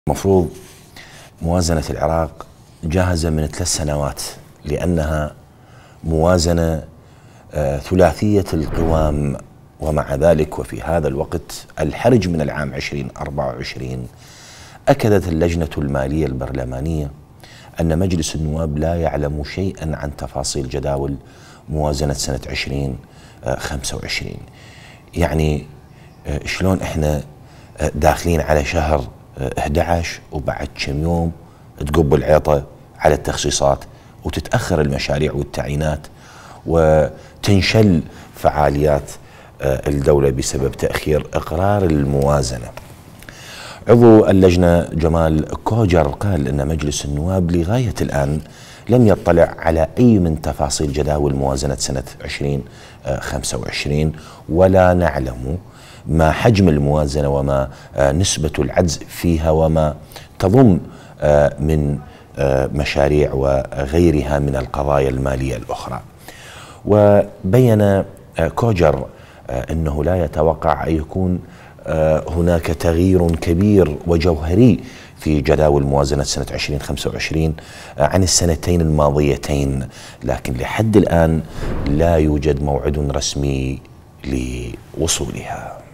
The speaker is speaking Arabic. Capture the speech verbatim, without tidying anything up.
المفروض موازنة العراق جاهزة من ثلاث سنوات لأنها موازنة ثلاثية القوام، ومع ذلك وفي هذا الوقت الحرج من العام ألفين وأربعة وعشرين أكدت اللجنة المالية البرلمانية أن مجلس النواب لا يعلم شيئا عن تفاصيل جداول موازنة سنة ألفين وخمسة وعشرين. يعني شلون احنا داخلين على شهر أحد عشر وبعد كم يوم تقب العيطة على التخصيصات وتتأخر المشاريع والتعيينات وتنشل فعاليات الدولة بسبب تأخير إقرار الموازنة. عضو اللجنة جمال كوجر قال أن مجلس النواب لغاية الآن لم يطلع على أي من تفاصيل جداول موازنة سنة ألفين وخمسة وعشرين، ولا نعلم ما حجم الموازنة وما نسبة العجز فيها وما تضم من مشاريع وغيرها من القضايا المالية الأخرى. وبين كوجر أنه لا يتوقع أن يكون هناك تغيير كبير وجوهري في جداول موازنة سنة ألفين وخمسة وعشرين عن السنتين الماضيتين، لكن لحد الآن لا يوجد موعد رسمي لوصولها.